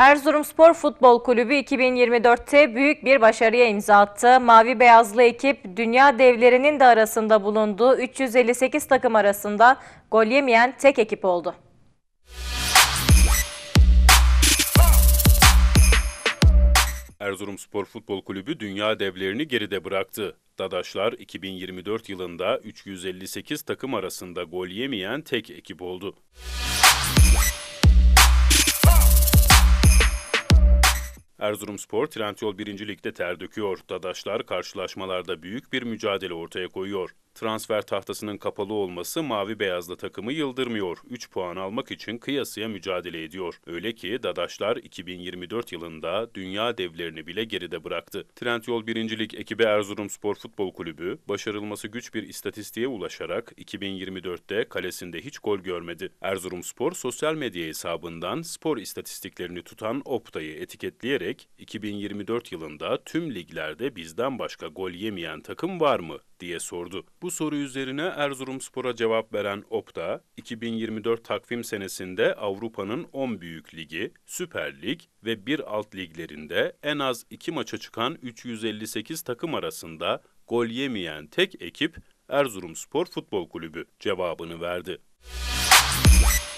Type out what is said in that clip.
Erzurumspor Futbol Kulübü 2024'te büyük bir başarıya imza attı. Mavi beyazlı ekip dünya devlerinin de arasında bulunduğu 358 takım arasında gol yemeyen tek ekip oldu. Erzurumspor Futbol Kulübü dünya devlerini geride bıraktı. Dadaşlar 2024 yılında 358 takım arasında gol yemeyen tek ekip oldu. Erzurumspor Trendyol 1. Lig'de ter döküyor. Dadaşlar karşılaşmalarda büyük bir mücadele ortaya koyuyor. Transfer tahtasının kapalı olması mavi beyazlı takımı yıldırmıyor. 3 puan almak için kıyasıya mücadele ediyor. Öyle ki Dadaşlar 2024 yılında dünya devlerini bile geride bıraktı. Trendyol 1. Lig ekibi Erzurumspor Futbol Kulübü başarılması güç bir istatistiğe ulaşarak 2024'te kalesinde hiç gol görmedi. Erzurumspor sosyal medya hesabından spor istatistiklerini tutan Opta'yı etiketleyerek 2024 yılında tüm liglerde bizden başka gol yemeyen takım var mı diye sordu. Bu soru üzerine Erzurumspor'a cevap veren Opta, 2024 takvim senesinde Avrupa'nın 10 büyük ligi, Süper Lig ve bir alt liglerinde en az 2 maça çıkan 358 takım arasında gol yemeyen tek ekip Erzurumspor Futbol Kulübü cevabını verdi.